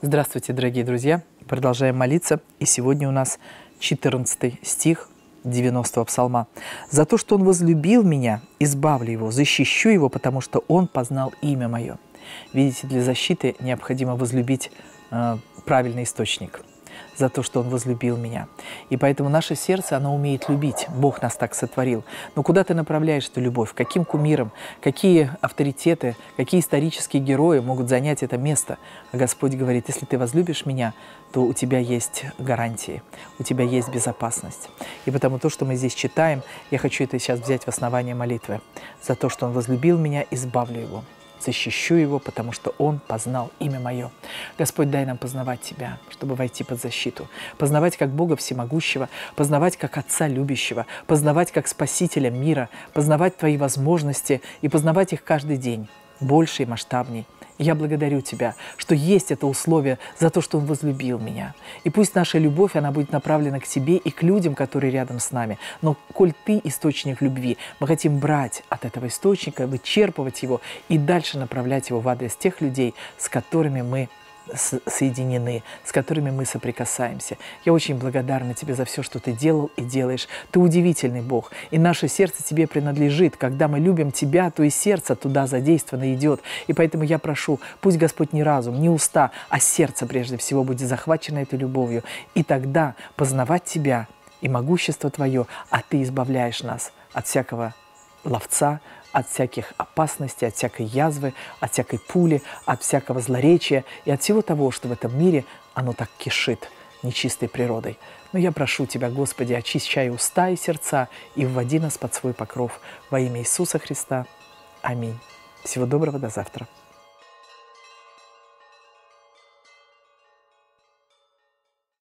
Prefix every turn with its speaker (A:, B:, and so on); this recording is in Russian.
A: Здравствуйте, дорогие друзья! Продолжаем молиться. И сегодня у нас 14 стих 90-го псалма. «За то, что Он возлюбил меня, избавлю Его, защищу Его, потому что Он познал имя Мое». Видите, для защиты необходимо возлюбить правильный источник. За то, что Он возлюбил меня. И поэтому наше сердце, оно умеет любить. Бог нас так сотворил. Но куда ты направляешь эту любовь? Каким кумирам? Какие авторитеты, какие исторические герои могут занять это место? А Господь говорит, если ты возлюбишь меня, то у тебя есть гарантии, у тебя есть безопасность. И потому то, что мы здесь читаем, я хочу это сейчас взять в основание молитвы. За то, что Он возлюбил меня, избавлю Его. Защищу Его, потому что Он познал имя Мое. Господь, дай нам познавать Тебя, чтобы войти под защиту. Познавать как Бога Всемогущего, познавать как Отца Любящего, познавать как Спасителя мира, познавать Твои возможности и познавать их каждый день, больше и масштабней. Я благодарю Тебя, что есть это условие за то, что Он возлюбил меня. И пусть наша любовь, она будет направлена к Тебе и к людям, которые рядом с нами. Но коль Ты источник любви, мы хотим брать от этого источника, вычерпывать его и дальше направлять его в адрес тех людей, с которыми мы соединены, с которыми мы соприкасаемся. Я очень благодарна Тебе за все, что Ты делал и делаешь. Ты удивительный Бог, и наше сердце Тебе принадлежит. Когда мы любим Тебя, то и сердце туда задействовано идет. И поэтому я прошу, пусть Господь не разум, не уста, а сердце прежде всего будет захвачено этой любовью. И тогда познавать Тебя и могущество Твое, а Ты избавляешь нас от всякого ловца, от всяких опасностей, от всякой язвы, от всякой пули, от всякого злоречия и от всего того, что в этом мире оно так кишит нечистой природой. Но я прошу Тебя, Господи, очищай уста и сердца и вводи нас под свой покров. Во имя Иисуса Христа. Аминь. Всего доброго, до завтра.